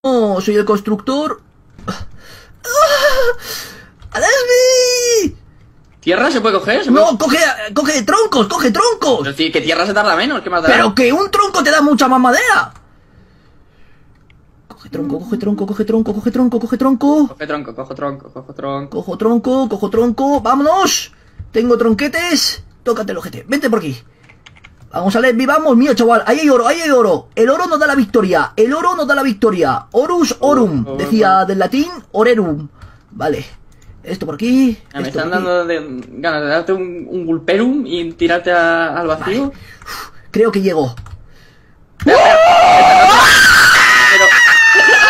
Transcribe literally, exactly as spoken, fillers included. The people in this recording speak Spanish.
Oh, soy el constructor. ¡Alesmi! ¿Tierra se puede coger? ¿Se No, puede... coge, coge troncos, coge troncos. Es decir, que tierra se tarda menos, ¿qué más da? Pero que un tronco te da mucha más madera. Coge tronco, coge tronco, coge tronco, coge tronco, coge tronco. Coge tronco, cojo tronco, cojo tronco. Cojo tronco, cojo tronco, vámonos. Tengo tronquetes. Tócate el ojete, vente por aquí. Vamos a leer, vivamos, mío chaval. Ahí hay oro, ahí hay oro. El oro nos da la victoria, el oro nos da la victoria. Orus orum, decía del latín orerum. Vale, esto por aquí. Ya, me esto están por aquí. dando de, ganas de darte un, un gulperum y tirarte a- al vacío. Vale. Uf, creo que llego. Pero...